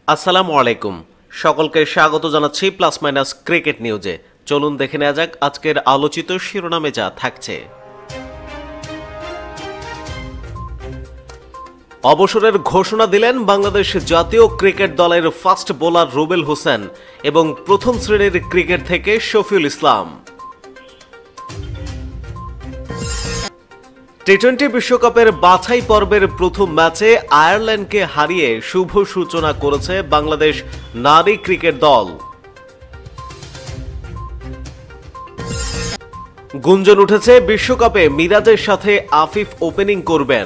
আসসালামু আলাইকুম, সকলকে স্বাগত জানাচ্ছি প্লাস মাইনাস ক্রিকেট নিউজে। চলুন দেখে নেওয়া যাক আজকের আলোচিত শিরোনামে যা থাকছে। অবসরের ঘোষণা দিলেন বাংলাদেশ জাতীয় ক্রিকেট দলের ফাস্ট বোলার রুবেল হোসেন এবং প্রথম শ্রেণীর ক্রিকেট থেকে শফিউল ইসলাম। টি-20 বিশ্বকাপের বাছাই পর্বের প্রথম ম্যাচে আয়ারল্যান্ডকে হারিয়ে শুভ সূচনা করেছে বাংলাদেশ নারী ক্রিকেট দল। গুঞ্জন উঠেছে বিশ্বকাপে মিরাজের সাথে আফিফ ওপেনিং করবেন।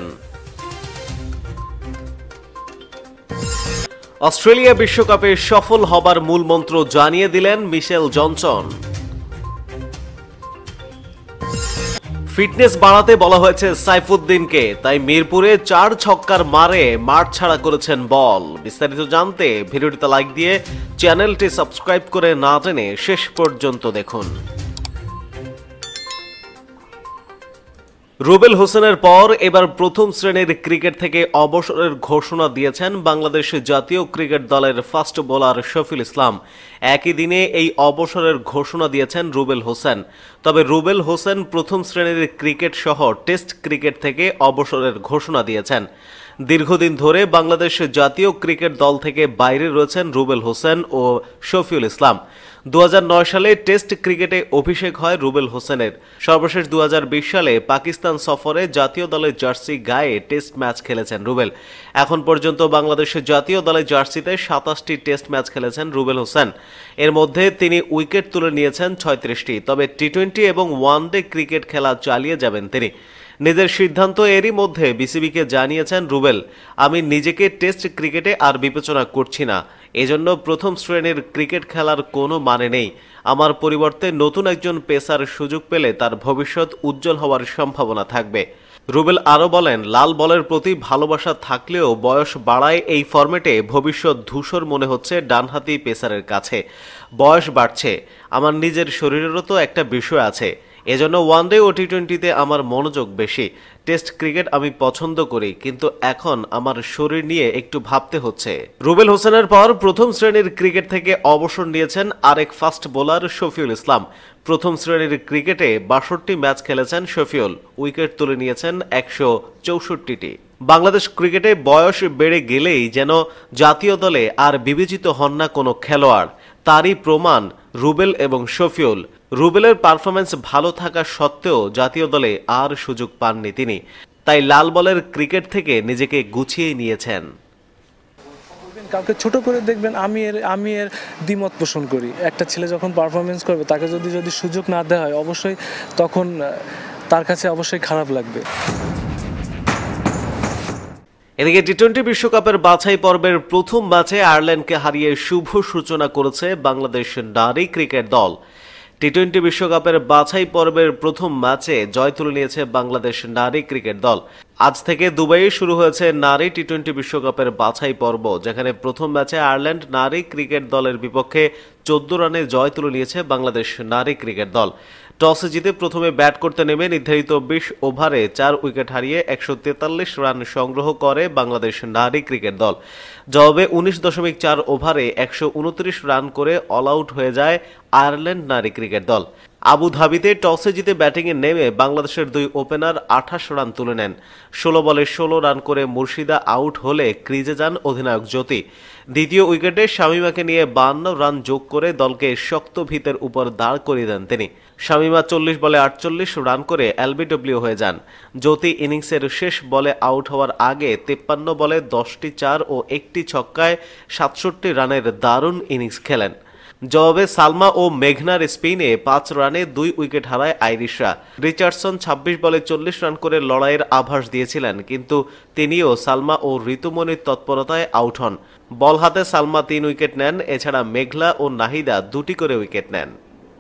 অস্ট্রেলিয়া বিশ্বকাপে সফল হবার মূল মন্ত্র জানিয়ে দিলেন মিশেল জনসন। ফিটনেস বাড়াতে বলা হয়েছে সাইফুদ্দিনকে, তাই মিরপুরে 4 ছক্কার মারে মাঠ ছাড়া করেছেন বল। বিস্তারিত জানতে ভিডিওটিতে লাইক দিয়ে চ্যানেলটি সাবস্ক্রাইব করে না টেনে শেষ পর্যন্ত দেখুন। রুবেল হোসেনের পর এবার প্রথম শ্রেণীর ক্রিকেট থেকে অবসরের ঘোষণা দিয়েছেন বাংলাদেশ জাতীয় ক্রিকেট দলের ফাস্ট বোলার শাফিউল ইসলাম। একই দিনে এই অবসরের ঘোষণা দিয়েছেন রুবেল হোসেন। তবে রুবেল হোসেন প্রথম শ্রেণীর ক্রিকেট সহ টেস্ট ক্রিকেট থেকে অবসরের ঘোষণা দিয়েছেন। দীর্ঘদিন ধরে বাংলাদেশ জাতীয় ক্রিকেট দল থেকে বাইরে রয়েছেন রুবেল হোসেন ও শফিউল ইসলাম। 2009 সালে টেস্ট ক্রিকেটে অভিষেক হয় রুবেল হোসেনের। সর্বশেষ 2020 সালে পাকিস্তান সফরে জাতীয় দলের জার্সি গায়ে টেস্ট ম্যাচ খেলেছেন রুবেল। এখন পর্যন্ত বাংলাদেশের জাতীয় দলের জার্সিতে 27টি টেস্ট ম্যাচ খেলেছেন রুবেল হোসেন। এর মধ্যে তিনি উইকেট তুলে নিয়েছেন 36টি। তবে টি-20 এবং ওয়ানডে ক্রিকেট খেলা চালিয়ে যাবেন তিনি। নিজের সিদ্ধান্ত এরই মধ্যে বিসিবিকে জানিয়েছেন রুবেল, আমি নিজেকে টেস্ট ক্রিকেটে আর বিবেচনা করছি না, এজন্য প্রথম শ্রেণীর ক্রিকেট খেলার কোনো মানে নেই। আমার পরিবর্তে নতুন একজন পেসার সুযোগ পেলে তার ভবিষ্যৎ উজ্জ্বল হওয়ার সম্ভাবনা থাকবে। রুবেল আরও বলেন, লাল বলের প্রতি ভালোবাসা থাকলেও বয়স বাড়ায় এই ফরম্যাটে ভবিষ্যৎ ধূসর মনে হচ্ছে ডানহাতি পেসারের কাছে। বয়স বাড়ছে, আমার নিজের শরীরেরও তো একটা বিষয় আছে, এজন্য ওয়ানডে ও টি-20তে আমার মনোযোগ বেশি। টেস্ট ক্রিকেট আমি পছন্দ করি, কিন্তু এখন আমার শরীর নিয়ে একটু ভাবতে হচ্ছে। রুবেল হোসেনের পর প্রথম শ্রেণীর ক্রিকেট থেকে অবসর নিয়েছেন আরেক ফাস্ট বোলার শফিউল ইসলাম। প্রথম শ্রেণীর ক্রিকেটে 62 ম্যাচ খেলেছেন শফিউল, উইকেট তুলে নিয়েছেন 164টি। বাংলাদেশ ক্রিকেটে বয়স বেড়ে গেলেই যেন জাতীয় দলে আর বিবেচিত হন না কোনো খেলোয়াড়, তারই প্রমাণ রুবেল এবং শফিউল। রুবেলের পারফরম্যান্স ভালো থাকা সত্ত্বেও জাতীয় দলে আর সুযোগ পাননি তিনি, তাই লাল বলের ক্রিকেট থেকে নিজেকে গুছিয়ে নিয়েছেন। কাউকে ছোট করে দেখবেন, আমি এর দ্বিমত পোষণ করি। একটা ছেলে যখন পারফরমেন্স করবে তাকে যদি সুযোগ না দেওয়া হয়, অবশ্যই তখন তার কাছে অবশ্যই খারাপ লাগবে। এদিকে টি-20 বিশ্বকাপের বাছাই পর্বের প্রথম ম্যাচে আয়ারল্যান্ডকে হারিয়ে শুভ সূচনা করেছে বাংলাদেশ নারী ক্রিকেট দল। টি-20 বিশ্বকাপের বাছাই পর্বের প্রথম ম্যাচে জয় তুলে নিয়েছে বাংলাদেশ নারী ক্রিকেট দল। আজ থেকে দুবাইয়ে শুরু হয়েছে নারী টি-20 বিশ্বকাপের বাছাই পর্ব, যেখানে প্রথম ম্যাচে আয়ারল্যান্ড নারী ক্রিকেট দলের বিপক্ষে 14 রানে জয় তুলে নিয়েছে বাংলাদেশ নারী ক্রিকেট দল। টসে জিতে প্রথমে ব্যাট করতে নেমে নির্ধারিত 20 ওভারে 4 উইকেট হারিয়ে 143 রান সংগ্রহ করে বাংলাদেশ নারী ক্রিকেট দল। জবাবে 19.4 ওভারে 129 রান করে অল আউট হয়ে যায় আয়ারল্যান্ড নারী ক্রিকেট দল। আবুধাবিতে টসে জিতে ব্যাটিংয়ে নেমে বাংলাদেশের 2 ওপেনার 28 রান তুলে নেন। 16 বলে 16 রান করে মুর্শিদা আউট হলে ক্রিজে যান অধিনায়ক জ্যোতি। দ্বিতীয় উইকেটে শামীমাকে নিয়ে 52 রান যোগ করে দলকে শক্ত ভিতের উপর দাঁড় করিয়ে দেন তিনি। শামীমা 40 বলে 48 রান করে এলবিডব্লিউ হয়ে যান। জ্যোতি ইনিংসের শেষ বলে আউট হওয়ার আগে 53 বলে 10টি 4 ও 1টি ছক্কায় 67 রানের দারুণ ইনিংস খেলেন। জবাবে সালমা ও মেঘনার স্পিনে 5 রানে 2 উইকেট হারায় আইরিশরা। রিচার্ডসন 26 বলে 40 রান করে লড়াইয়ের আভাস দিয়েছিলেন, কিন্তু তিনিও সালমা ও ঋতুমণির তৎপরতায় আউট হন। বল হাতে সালমা 3 উইকেট নেন, এছাড়া মেঘলা ও নাহিদা 2টি করে উইকেট নেন।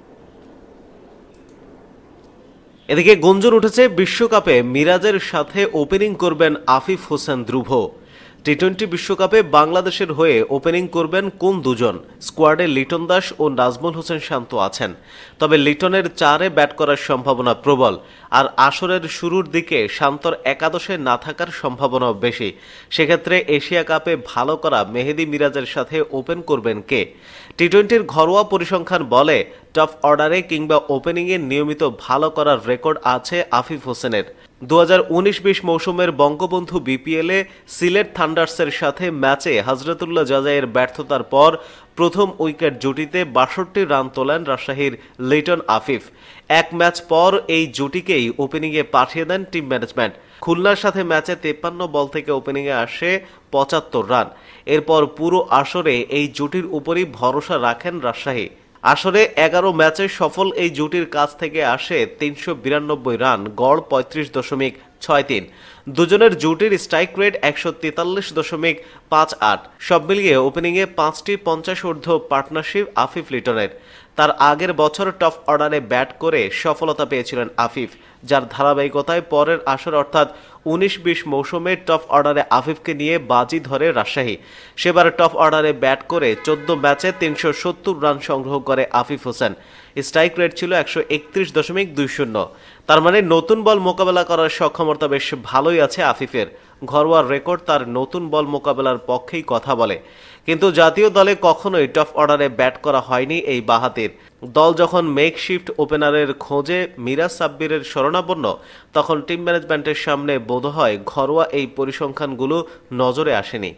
এদিকে গুঞ্জন উঠেছে বিশ্বকাপে মিরাজের সাথে ওপেনিং করবেন আফিফ হোসেন ধ্রুব। টি-20 বিশ্বকাপে বাংলাদেশের হয়ে ওপেনিং করবেন কোন দুজন? স্কোয়াডে লিটন দাস ও নাজমুল হোসেন শান্ত আছেন, তবে লিটনের 4-এ ব্যাট করার সম্ভাবনা প্রবল। আর আসরের শুরুর দিকে শান্তর একাদশে না থাকার সম্ভাবনাও বেশি। সেক্ষেত্রে এশিয়া কাপে ভালো করা মেহেদী মিরাজের সাথে ওপেন করবেন কে? টি-20-র ঘরোয়া পরিসংখ্যান বলে টপ অর্ডারে কিংবা ওপেনিংয়ে নিয়মিত ভালো করার রেকর্ড আছে আফিফ হোসেনের। 2019-20 মৌসুমের বঙ্গবন্ধু বিপিএলে সিলেট থান্ডার্সের সাথে ম্যাচে হযরতুল্লাহ জাজাইয়ের ব্যর্থতার পর প্রথম উইকেট জুটিতে 62 রান তোলেন রাজশাহীর লিটন আফিফ। এক ম্যাচ পর এই জুটিকেই ওপেনিংয়ে পাঠিয়ে দেন টিম ম্যানেজমেন্ট। খুলনার সাথে ম্যাচে 53 বল থেকে ওপেনিংয়ে আসে 75 রান। এরপর পুরো আসরে এই জুটির উপরই ভরসা রাখেন রাজশাহী। আসরে 11 ম্যাচে সফল এই জুটির কাছ থেকে আসে 392 রান, গড় 35.63। দুজনের জুটির স্ট্রাইক রেট 143.58। সব মিলিয়ে ওপেনিংয়ে 5টি 50 ঊর্ধ্ব পার্টনারশিপ আফিফ লিটনের। তার আগের বছর টপ অর্ডারে ব্যাট করে সফলতা পেয়েছিলেন আফিফ, যার ধারাবাহিকতায় পরের আসর অর্থাৎ 19-20 মৌসুমে টপ অর্ডারে আফিফকে নিয়ে বাজি ধরে রাজশাহী। সেবার টপ অর্ডারে ব্যাট করে 14 ম্যাচে 370 রান সংগ্রহ করে আফিফ হোসেন। স্ট্রাইক রেট ছিল 131.20। তার মানে নতুন বল মোকাবেলা করার সক্ষমতা বেশ ভালোই আছে আফিফের। ঘরোয়া রেকর্ড তার নতুন বল মোকাবেলার পক্ষেই কথা বলে। কিন্তু জাতীয় দলে কখনোই টপ অর্ডারে ব্যাট করা হয়নি এই বাহাতির। দল যখন মেকশিফট ওপেনারের খোঁজে মিরাজ সাব্বিরের শরণাপন্ন, তখন টিম ম্যানেজমেন্টের সামনে বোধহয় ঘরোয়া এই পরিসংখ্যানগুলো নজরে আসেনি।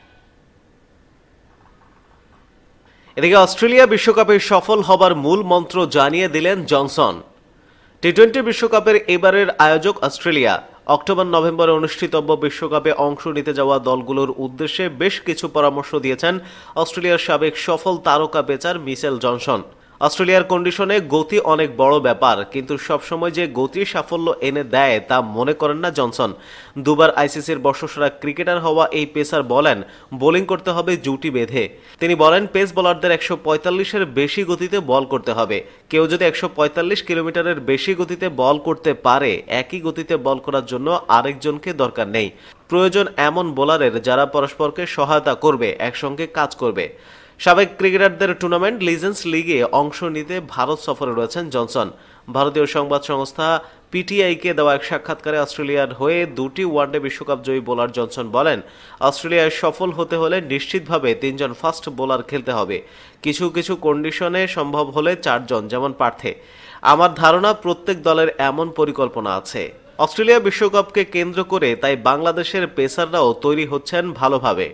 এদিকে অস্ট্রেলিয়া বিশ্বকাপে সফল হবার মূল মন্ত্র জানিয়ে দিলেন জনসন। টি-20 বিশ্বকাপের এবারের আয়োজক অস্ট্রেলিয়া। অক্টোবর-নভেম্বরে অনুষ্ঠিতব্য বিশ্বকাপে অংশ নিতে যাওয়া দলগুলোর উদ্দেশ্যে বেশ কিছু পরামর্শ দিয়েছেন অস্ট্রেলিয়ার সাবেক সফল তারকা পেসার মিচেল জনসন। অস্ট্রেলিয়ার কন্ডিশনে গতি অনেক বড় ব্যাপার, কিন্তু সবসময় যে গতি সাফল্য এনে দেয় তা মনে করেন না জনসন। দুবার আইসিসির বর্ষসেরা ক্রিকেটার হওয়া এই পেসার বলেন, বোলিং করতে হবে জুটি বেঁধে। তিনি বলেন, পেস বোলারদের 145-এর বেশি গতিতে বল করতে হবে। কেউ যদি 145 কিলোমিটারের বেশি গতিতে বল করতে পারে, একই গতিতে বল করার জন্য আরেকজনকে দরকার নেই। প্রয়োজন এমন বোলারের যারা পরস্পরকে সহায়তা করবে, একসঙ্গে কাজ করবে। সাবেক ক্রিকেটারদের টুর্নামেন্ট লিজেন্ডস লিগে অংশ নিতে ভারত সফরে রয়েছেন জনসন। ভারতীয় সংবাদ সংস্থা পিটিআইকে দেওয়া এক সাক্ষাৎকারে অস্ট্রেলিয়ার হয়ে 2টি ওয়ানডে বিশ্বকাপ জয়ী বোলার জনসন বলেন, অস্ট্রেলিয়ায় সফল হতে হলে নিশ্চিতভাবে 3 জন ফাস্ট বোলার খেলতে হবে। কিছু কিছু কন্ডিশনে সম্ভব হলে 4 জন, যেমন পার্থে। আমার ধারণা প্রত্যেক দলের এমন পরিকল্পনা আছে। অস্ট্রেলিয়া বিশ্বকাপকে কেন্দ্র করে তাই বাংলাদেশের পেসাররাও তৈরি হচ্ছেন ভালোভাবে।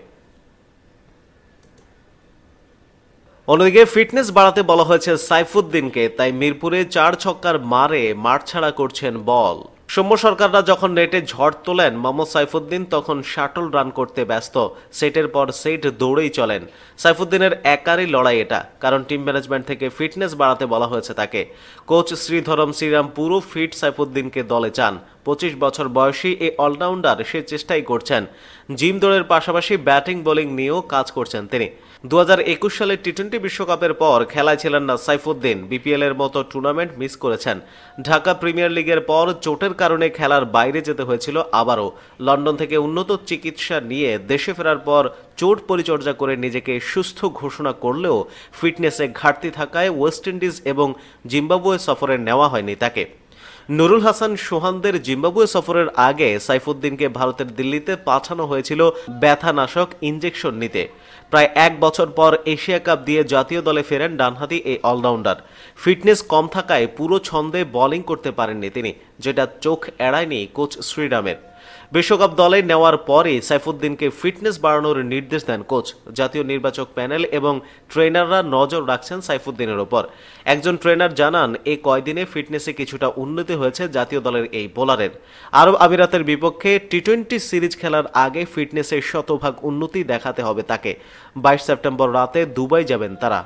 অন্যদিকে ফিটনেস বাড়াতে বলা হয়েছে সাইফুদ্দিনকে, তাই মিরপুরে 4 ছক্কার মারে মাঠ ছাড়া করছেন বল। সৌম্য সরকাররা যখন নেটে ঝড় তোলেন, মোহাম্মদ সাইফুদ্দিন তখন শাটল রান করতে ব্যস্ত। সেটের পর সেট দৌড়েই চলেন। সাইফুদ্দিনের একারই লড়াই এটা, কারণ টিম ম্যানেজমেন্ট থেকে ফিটনেস বাড়াতে বলা হয়েছে তাকে। কোচ শ্রীধরম শ্রীরাম পুরো ফিট সাইফুদ্দিনকে দলে চান। 25 বছর বয়সী এই অলরাউন্ডার সে চেষ্টাই করছেন। জিম দৌড়ের পাশাপাশি ব্যাটিং বোলিং নিয়েও কাজ করছেন তিনি। 2021 সালে টি-20 বিশ্বকাপের পর খেলায় ছিলেন না সাইফুদ্দিন। বিপিএল এর মতো টুর্নামেন্ট মিস করেছেন। ঢাকা প্রিমিয়ার লিগের পর চোটের কারণে খেলার বাইরে যেতে হয়েছিল আবারও। লন্ডন থেকে উন্নত চিকিৎসা নিয়ে দেশে ফেরার পর চোট পরিচর্যা করে নিজেকে সুস্থ ঘোষণা করলেও ফিটনেসে ঘাটতি থাকায় ওয়েস্ট ইন্ডিজ এবং জিম্বাবুয়ে সফরে নেওয়া হয়নি তাকে। নুরুল হাসান সোহানদের জিম্বাবুয়ে সফরের আগে সাইফুদ্দিনকে ভারতের দিল্লিতে পাঠানো হয়েছিল ব্যথানাশক ইনজেকশন নিতে। প্রায় 1 বছর পর এশিয়া কাপ দিয়ে জাতীয় দলে ফেরেন ডানহাতি এই অলরাউন্ডার। ফিটনেস কম থাকায় পুরো ছন্দে বোলিং করতে পারেননি তিনি, যেটা চোখ এড়ায়নি কোচ শ্রীরামের। বিশ্বকাপ দলে নেওয়ার পরে সাইফুদ্দিনকে ফিটনেস বাড়ানোর নির্দেশ দেন কোচ। জাতীয় নির্বাচক প্যানেল এবং ট্রেনাররা নজর রাখছেন সাইফুদ্দিনের ওপর। একজন ট্রেনার জানান, এই কয়দিনে ফিটনেসে কিছুটা উন্নতি হয়েছে জাতীয় দলের এই বোলারের। আরব আমিরাতের বিপক্ষে টি-20 সিরিজ খেলার আগে ফিটনেসের শতভাগ উন্নতি দেখাতে হবে তাকে। 22 সেপ্টেম্বর রাতে দুবাই যাবেন তারা।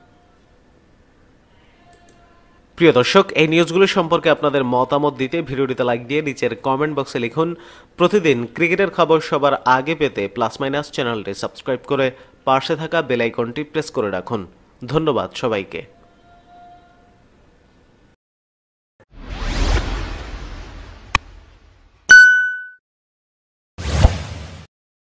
প্রিয় দর্শক, এই নিউজগুলো সম্পর্কে আপনাদের মতামত দিতে ভিডিওটিতে লাইক দিয়ে নিচের কমেন্ট বক্সে লিখুন। প্রতিদিন ক্রিকেটের খবর সবার আগে পেতে প্লাস মাইনাস চ্যানেলটি সাবস্ক্রাইব করে পাশে থাকা বেল আইকনটি প্রেস করে রাখুন। ধন্যবাদ সবাইকে।